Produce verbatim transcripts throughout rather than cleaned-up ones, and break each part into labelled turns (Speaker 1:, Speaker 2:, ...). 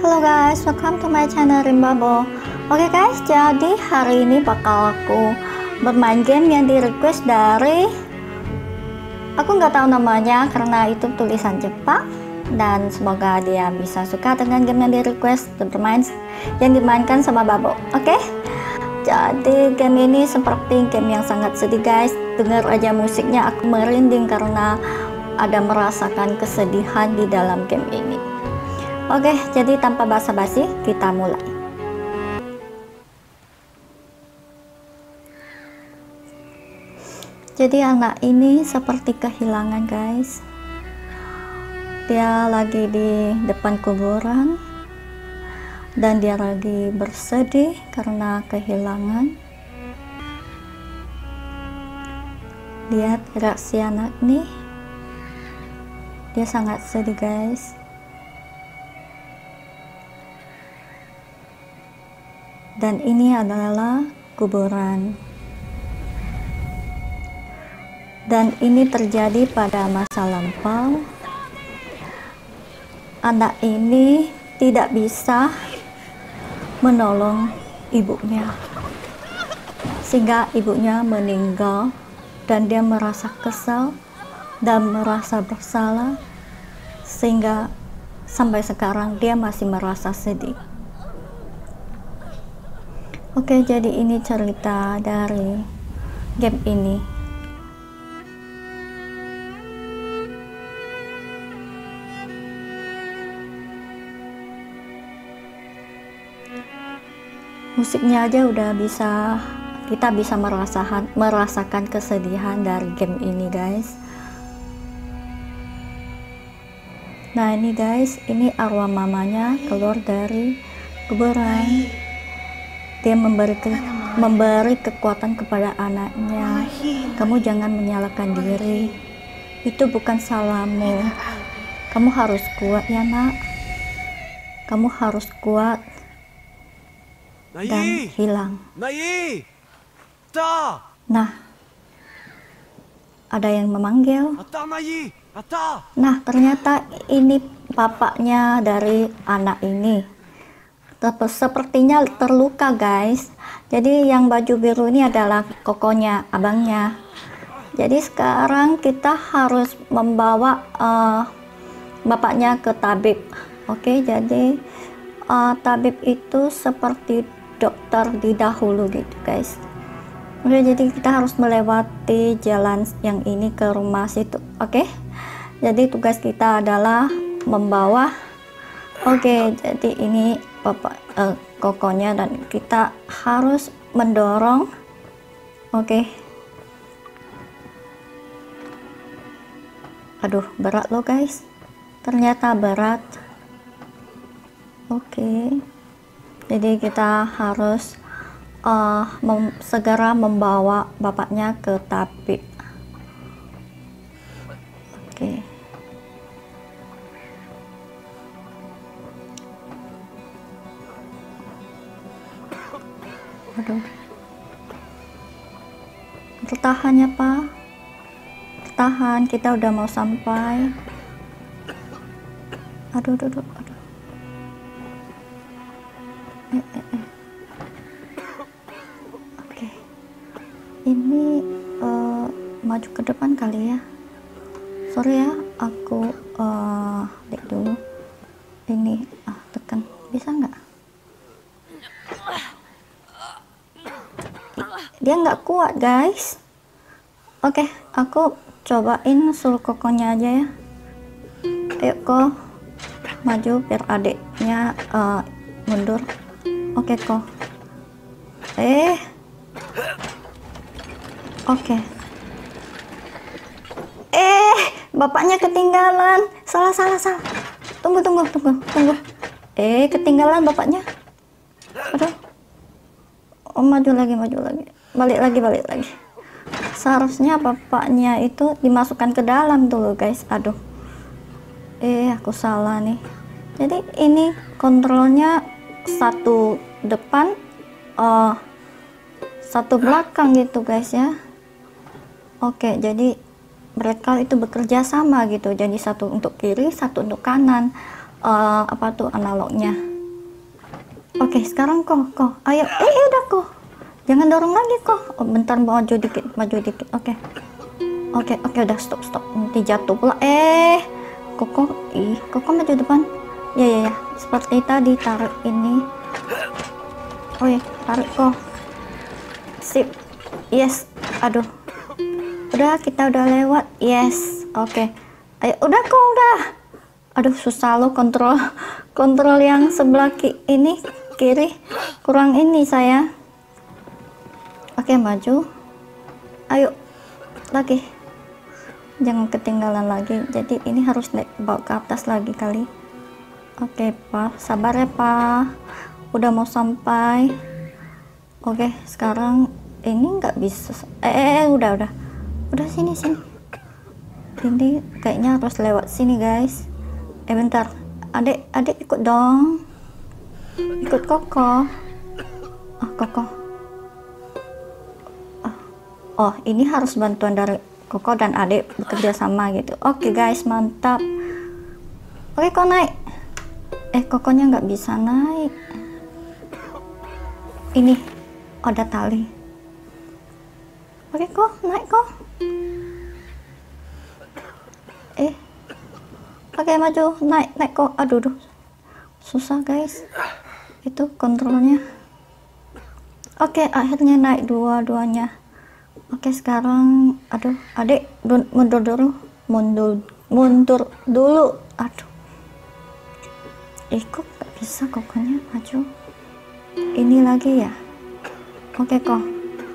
Speaker 1: Halo guys, welcome to my channel Rimbabo. Oke guys, jadi hari ini bakal aku bermain game yang di request dari, aku nggak tahu namanya karena itu tulisan Jepang, dan semoga dia bisa suka dengan game yang di request dan bermain yang dimainkan sama Babo. Oke, jadi game ini seperti game yang sangat sedih guys. Dengar aja musiknya aku merinding karena ada merasakan kesedihan di dalam game ini. Oke, jadi tanpa basa-basi kita mulai. Jadi anak ini seperti kehilangan guys. Dia lagi di depan kuburan dan dia lagi bersedih karena kehilangan. Lihat reaksi anak nih, dia sangat sedih guys. Dan ini adalah kuburan, dan ini terjadi pada masa lampau. Anak ini tidak bisa menolong ibunya sehingga ibunya meninggal, dan dia merasa kesal dan merasa bersalah sehingga sampai sekarang dia masih merasa sedih. Oke, jadi ini cerita dari game ini. Musiknya aja udah bisa, kita bisa merasakan merasakan kesedihan dari game ini guys. Nah ini guys, ini arwah mamanya keluar dari kuburan. Dia memberi ke, memberi kekuatan kepada anaknya. Kamu jangan menyalahkan diri, itu bukan salahmu. Kamu harus kuat ya nak. Kamu harus kuat dan hilang. Nah, ada yang memanggil. Nah, ternyata ini bapaknya dari anak ini. Sepertinya terluka guys. Jadi yang baju biru ini adalah kokonya, abangnya. Jadi sekarang kita harus membawa uh, bapaknya ke tabib. Oke, jadi uh, tabib itu seperti dokter di dahulu gitu guys. Oke, jadi kita harus melewati jalan yang ini ke rumah situ. Oke, jadi tugas kita adalah membawa. Oke, jadi ini bapak uh, kokonya, dan kita harus mendorong. Oke, aduh berat loh guys, ternyata berat. Oke, jadi kita harus uh, mem segera membawa bapaknya ke tabib. Oke, aduh, bertahan ya pak, bertahan, kita udah mau sampai. Aduh, aduh, aduh, aduh. Eh, eh, eh. Oke, ini uh, maju ke depan kali ya. Sorry ya, aku uh, lihat dulu. Ini ah tekan, bisa nggak? Dia nggak kuat guys. Oke, aku cobain suruh kokonya aja ya. Ayo kok maju biar adiknya uh, mundur. Oke kok. Eh oke. Eh bapaknya ketinggalan. Salah salah salah. Tunggu tunggu tunggu tunggu. Eh ketinggalan bapaknya. Aduh. Oh, maju lagi maju lagi. Balik lagi balik lagi. Seharusnya bapaknya itu dimasukkan ke dalam dulu guys. Aduh, eh aku salah nih. Jadi ini kontrolnya satu depan, uh, satu belakang gitu guys ya. Oke, jadi mereka itu bekerja sama gitu. Jadi satu untuk kiri, satu untuk kanan. Uh, apa tuh analognya? Oke, sekarang kok, kok, ayo, eh udah kok, jangan dorong lagi kok. Oh, bentar, maju dikit, maju dikit. Oke, oke, oke, udah stop, stop. Nanti jatuh pula. Eh, koko, ih, koko maju depan. Ya, ya, ya. Seperti tadi tarik ini. Oh ya, tarik kok. Sip, yes. Aduh, udah kita udah lewat. Yes, oke. Ayo, udah kok, udah. Aduh, susah lo kontrol, kontrol yang sebelah ki ini. Kiri kurang ini saya. Oke, maju, ayo lagi, jangan ketinggalan lagi. Jadi ini harus naik bawa ke atas lagi kali. Oke Pak, sabar ya Pak, udah mau sampai. Oke, sekarang ini nggak bisa. Eh, eh, eh udah udah udah sini sini. Ini kayaknya harus lewat sini guys. Eh bentar, adik adik ikut dong. Ikut koko. Oh, koko. Oh, oh, ini harus bantuan dari koko dan adik bekerja sama gitu. Oke guys, mantap. Oke, kok naik. Eh, kokonya nggak bisa naik. Ini ada tali. Oke, kok naik kok. Eh, oke maju, naik naik kok. Aduh, aduh. Susah guys. Itu kontrolnya. Oke, akhirnya naik dua-duanya. Oke, sekarang aduh, adik mundur dulu, mundur mundur dulu. Aduh, eh kok gak bisa kokonya maju. Ini lagi ya. Oke kok,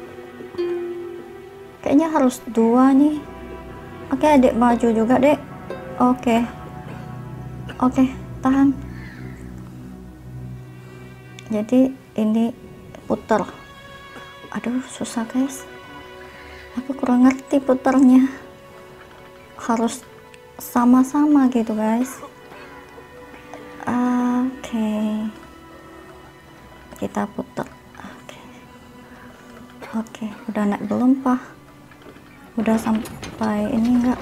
Speaker 1: kayaknya harus dua nih. Oke, adik maju juga dek. Oke, oke, tahan. Jadi ini puter. Aduh, susah guys, aku kurang ngerti puternya. Harus sama-sama gitu guys. Oke, kita puter. Oke, oke, udah naik belum Pak? Udah sampai ini enggak?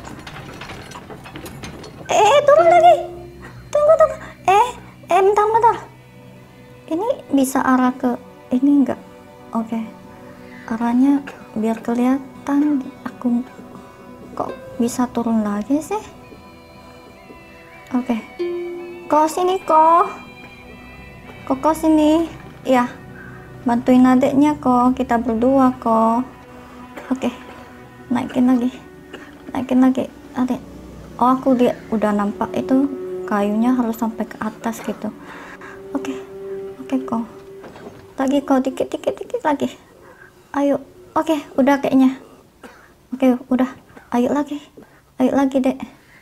Speaker 1: Eh, turun lagi. Tunggu, tunggu. Eh, eh, bentar, bentar. Ini bisa arah ke ini enggak? Oke, arahnya biar kelihatan. Aku kok bisa turun lagi sih? Oke, kok sini kok, kok kok sini ya, bantuin adiknya kok, kita berdua kok. Oke, naikin lagi, naikin lagi adik. Oh, aku lihat udah nampak itu kayunya harus sampai ke atas gitu. Oke, oke kok, lagi kok, dikit dikit dikit lagi. Ayo, oke, udah kayaknya. Oke, udah. Ayo lagi, ayo lagi dek.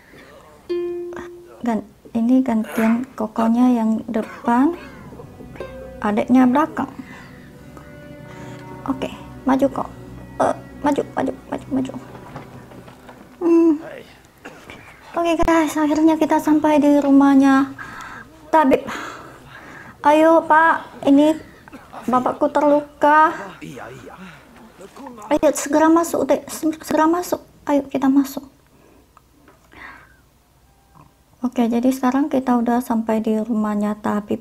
Speaker 1: Gan ini gantian kokonya yang depan, adiknya belakang. Oke, maju kok. Uh, maju, maju, maju, maju. Hmm. Oke guys, akhirnya kita sampai di rumahnya tabib. Ayo Pak, ini bapakku terluka. Ayo segera masuk dek, segera masuk. Ayo kita masuk. Oke, jadi sekarang kita udah sampai di rumahnya tabib.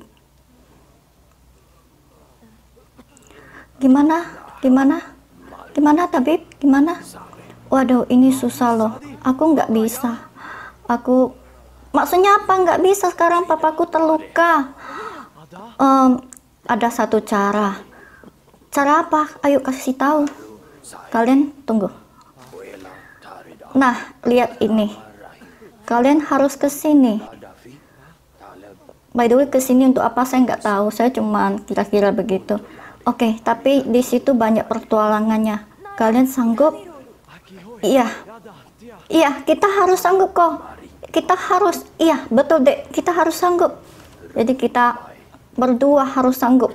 Speaker 1: Gimana? Gimana? Gimana tabib? Gimana? Waduh, ini susah loh. Aku nggak bisa. Aku, maksudnya apa nggak bisa? Sekarang papaku terluka. Um, ada satu cara. Cara apa? Ayo kasih tahu. Kalian tunggu. Nah, lihat ini. Kalian harus ke sini. By the way, ke sini untuk apa saya nggak tahu. Saya cuma kira-kira begitu. Oke, tapi di situ banyak pertualangannya. Kalian sanggup? Iya. Iya, kita harus sanggup kok. Kita harus, iya, betul dek. Kita harus sanggup. Jadi kita berdua harus sanggup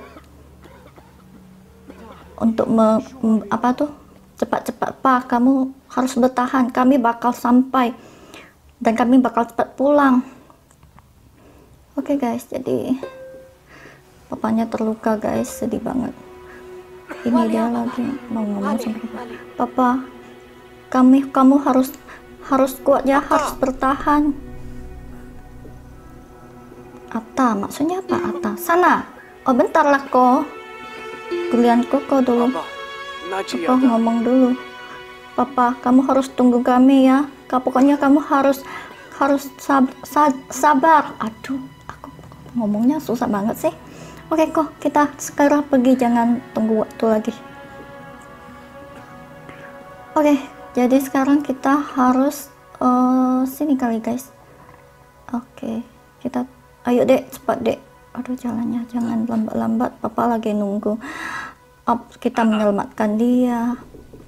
Speaker 1: untuk me, apa tuh? Cepat-cepat Pak, kamu harus bertahan. Kami bakal sampai dan kami bakal cepat pulang. Oke guys, jadi papanya terluka guys, sedih banget. Ini dia lagi mau ngomong sama papa. Kami, kamu harus harus kuat ya, harus bertahan. Atta, maksudnya apa Atta? Sana. Oh bentar lah kok. Giliran Koko dulu. Koko ngomong dulu. Papa, kamu harus tunggu kami ya. Pokoknya kamu harus harus sab, sab, sabar. Aduh, aku ngomongnya susah banget sih. Oke kok, kita sekarang pergi, jangan tunggu waktu lagi. Oke, jadi sekarang kita harus uh, sini kali guys. Oke, kita ayo dek, cepat dek. Aduh jalannya jangan lambat-lambat, papa lagi nunggu. Up, kita menyelamatkan dia.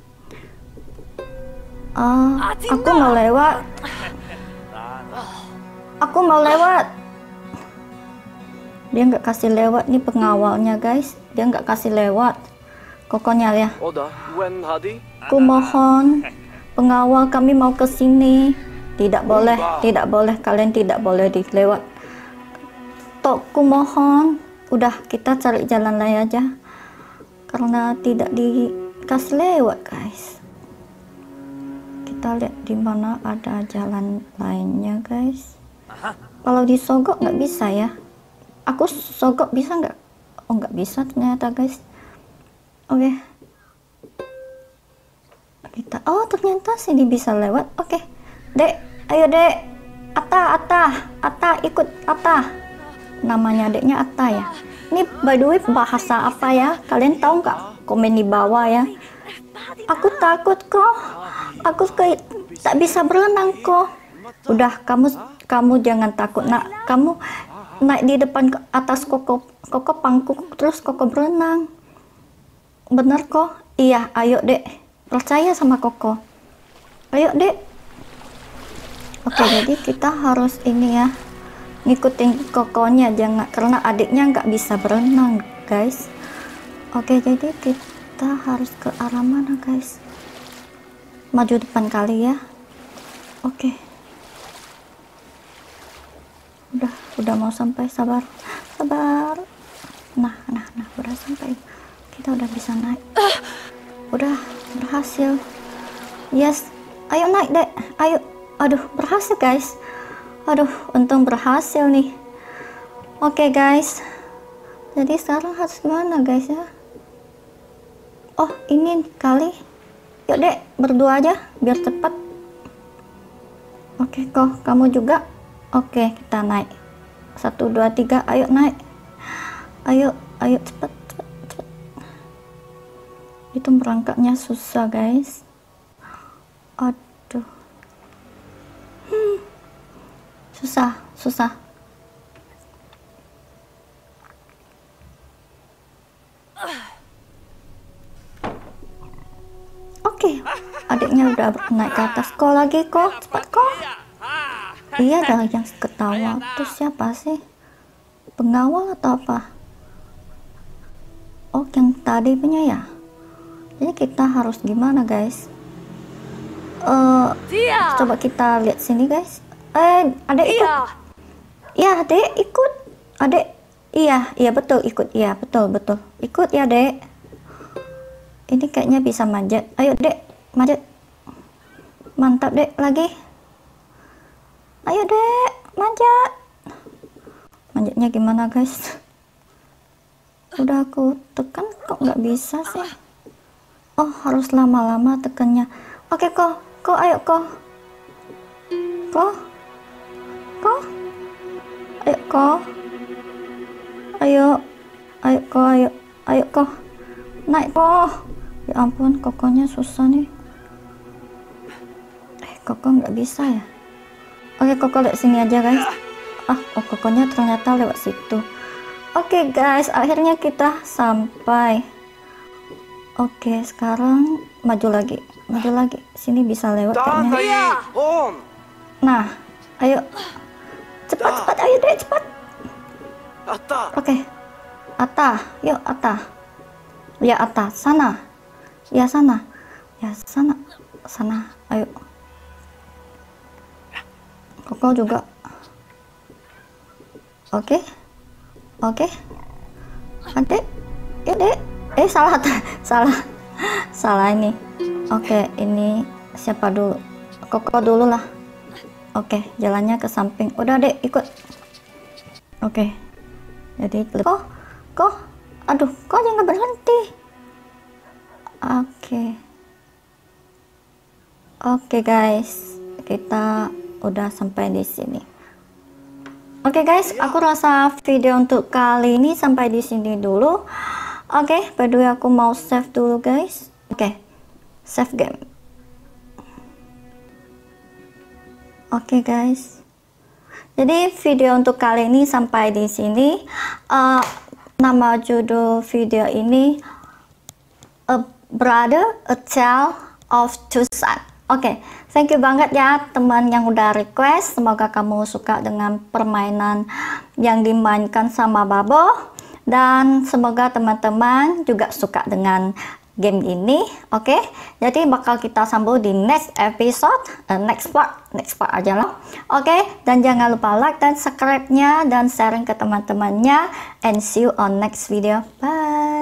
Speaker 1: Ah, aku mau lewat. Aku mau lewat. Dia nggak kasih lewat nih pengawalnya guys. Dia nggak kasih lewat. Kokonya ya. Aku mohon pengawal, kami mau ke sini. Tidak boleh, tidak boleh, kalian tidak boleh dilewat. Tokku mohon, udah kita cari jalan lain aja karena tidak dikasih lewat guys. Kita lihat di mana ada jalan lainnya guys. Kalau disogok nggak bisa ya. Aku sogok bisa nggak? Oh nggak bisa ternyata guys. Oke. Kita, oh ternyata sini bisa lewat. Oke, dek, ayo dek. Ata, Ata, Ata ikut Ata. Namanya adiknya Atta ya. Ini by the way bahasa apa ya? Kalian tahu nggak? Komen di bawah ya. Aku takut kok. Aku kayak tak bisa berenang kok. Udah kamu kamu jangan takut nak. Kamu naik di depan ke atas Koko Koko pangku terus Koko berenang. Bener kok? Iya, ayo dek. Percaya sama Koko. Ayo dek. Oke, jadi kita harus ini ya. Ngikutin Kokonya, jangan karena adiknya nggak bisa berenang guys. Oke, jadi kita harus ke arah mana guys? Maju depan kali ya. Oke, udah udah mau sampai, sabar sabar. Nah nah nah udah sampai, kita udah bisa naik, udah berhasil. Yes, ayo naik dek, ayo. Aduh berhasil guys. Aduh, untung berhasil nih. Oke okay, guys. Jadi sekarang harus gimana guys ya? Oh, ini kali. Yuk dek, berdua aja biar cepat. Oke okay, kok, kamu juga. Oke, okay, kita naik. Satu, dua, tiga, ayo naik. Ayo, ayo cepat, cepat, cepat. Itu merangkaknya susah guys. Aduh. Hmm. Susah, susah. Oke, adiknya udah naik ke atas. Kok lagi kok, cepat kok. Iya, ada yang ketawa. Terus siapa sih? Pengawal atau apa? Oh, yang tadi punya ya. Jadi kita harus gimana guys? Uh, coba kita lihat sini guys. Eh, adek ikut. Iya, adek ikut. Adek, iya, iya betul ikut. Iya, betul, betul. Ikut ya, dek. Ini kayaknya bisa manjat. Ayo, dek, manjat. Mantap, dek. Lagi. Ayo, dek, manjat. Manjatnya gimana, guys? Udah aku tekan kok nggak bisa sih. Oh, harus lama-lama tekannya. Oke, kok. Kok, ayo, kok. Kok. Kok, ayo kok, ayo, ayo kok, ayo, ayo kok, naik kok. Ya ampun, Kokonya susah nih. Eh, Koko nggak bisa ya? Oke, Koko lihat sini aja guys. Ah, oh Kokonya ternyata lewat situ. Oke guys, akhirnya kita sampai. Oke, sekarang maju lagi, maju lagi. Sini bisa lewat kayaknya. Nah, ayo. Cepat, cepat, ayo deh, cepat. Oke, okay. Atta, yuk Atta. Ya Atta, sana. Ya sana. Ya sana, sana. Ayo. Koko juga. Oke, okay. oke. Okay. Adek, yuk dek. Eh salah, salah, salah ini. Oke, okay, ini siapa dulu? Koko dulu lah. Oke, jalannya ke samping. Udah dek, ikut. Oke, jadi kok kok. Aduh, kok jangan berhenti. Oke. Oke guys, kita udah sampai di sini. Oke guys, aku rasa video untuk kali ini sampai di sini dulu. Oke, by the way aku mau save dulu guys. Oke, save game. Oke guys. Jadi video untuk kali ini sampai di sini. Uh, nama judul video ini A Brother, A Tale of Two Sons. Oke, okay. Thank you banget ya teman yang udah request. Semoga kamu suka dengan permainan yang dimainkan sama Babo, dan semoga teman-teman juga suka dengan game ini. Oke, okay? Jadi bakal kita sambung di next episode, uh, next part, next part aja lah. Oke, okay? Dan jangan lupa like dan subscribe-nya dan sharing ke teman-temannya. And see you on next video. Bye.